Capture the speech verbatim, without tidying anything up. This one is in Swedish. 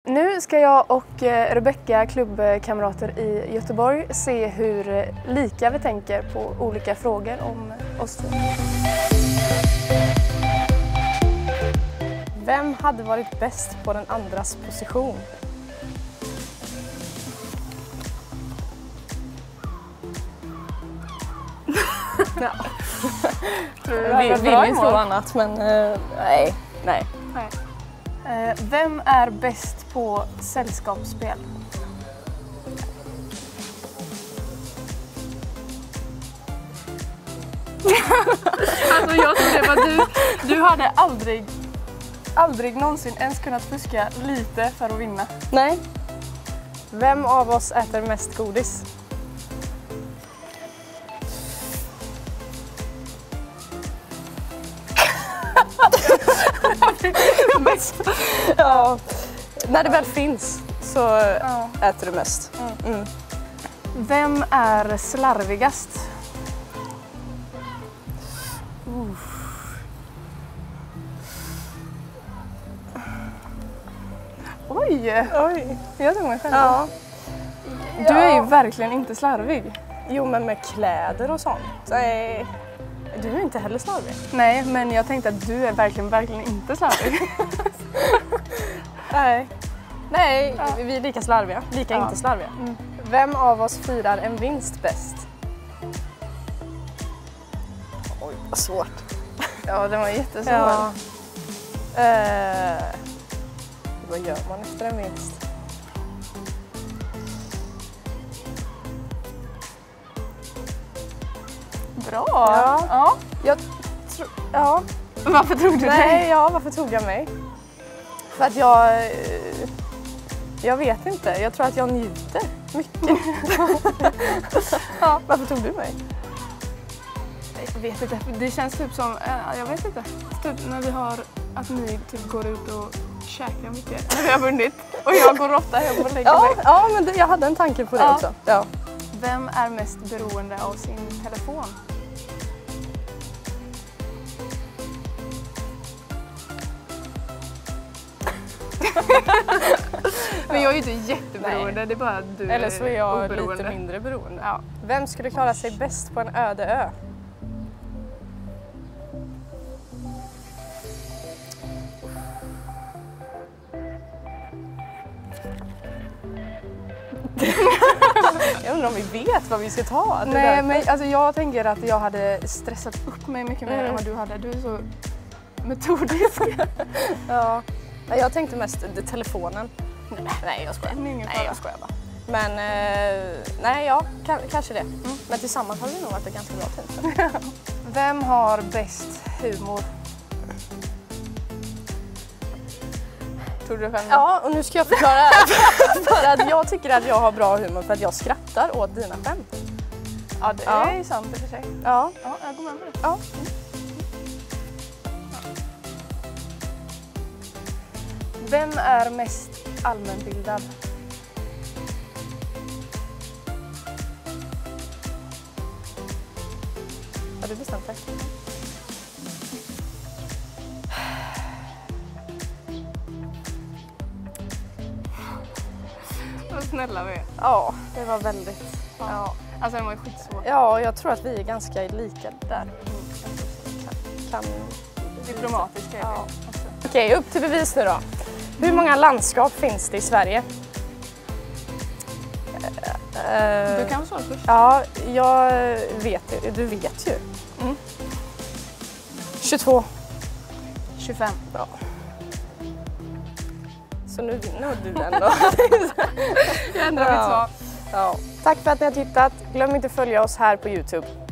Nu ska jag och Rebecca, klubbkamrater i Göteborg, se hur lika vi tänker på olika frågor om oss två. Vem hade varit bäst på den andras position? Ja. Tror du Vi vill ju tro annat, men uh, nej. nej. nej. Uh, vem är bäst på sällskapsspel? Alltså jag tror det var du. Du hade aldrig, aldrig någonsin ens kunnat fuska lite för att vinna. Nej. Vem av oss äter mest godis? Ja, när det väl finns så ja. Äter du mest. Mm. Mm. Vem är slarvigast? Uh. Oj! Oj. Jag tror mig själv. Ja. Du är ju verkligen inte slarvig. Jo, men med kläder och sånt. Nej. Du är inte heller slarvig. Nej, men jag tänkte att du är verkligen, verkligen inte slarvig. Nej. Nej, ja. Vi är lika slarviga. Lika ja. Inte slarviga. Mm. Vem av oss firar en vinst bäst? Oj, vad svårt. Ja, den var jättesvår. Ja. Eh, vad gör man efter en vinst? Bra! Ja. Ja. Jag tro, ja. Varför tog du Nej, dig? Ja, varför tog jag mig? För att jag... Jag vet inte. Jag tror att jag njuter mycket. Ja, varför tog du mig? Jag vet inte. Det känns typ som... Jag vet inte. Typ när vi har... Att ni typ går ut och käkar mycket när vi har vunnit. Och jag går ofta hem och lägger ja, mig. Ja, men det, jag hade en tanke på det ja. också. Ja. Vem är mest beroende av sin telefon? Men jag är ju inte jätteberoende, Nej. Det är bara att du Eller så är jag oberoende. Lite mindre beroende. Ja. Vem skulle klara sig bäst på en öde ö? Jag undrar om vi vet vad vi ska ta. Nej, men alltså, jag tänker att jag hade stressat upp mig mycket mer mm. än vad du hade. Du är så metodisk. Ja. Jag tänkte mest telefonen. Nej, nej jag skojar. Nej, nej, jag skojar bara. Men eh, nej, ja, kanske det. Mm. Men tillsammans har vi nog varit ett ganska bra team. Vem har bäst humor? Tror du själv? Ja, och nu ska jag förklara för att jag tycker att jag har bra humor för att jag skrattar åt dina skämt. Ja, det ja. är ju sant i och för sig. Ja. Ja, jag går med på det. Ja. Mm. Vem är mest allmänbildad? Har du bestämt dig? Vad snälla vi är. Ja, det var väldigt... Ja. Ja. Alltså den var ju skitsvår. Ja, jag tror att vi är ganska lika där. Mm. Kan... Diplomatiska är ja. vi. Okej, upp till bevis nu då. Hur många landskap finns det i Sverige? Du kan svara först. Ja, jag vet. Du vet ju. Mm. tjugotvå. tjugofem. Ja. Så nu vinner du den då. Jag ändrar ja. mitt svar. Ja. Tack för att ni har tittat. Glöm inte att följa oss här på YouTube.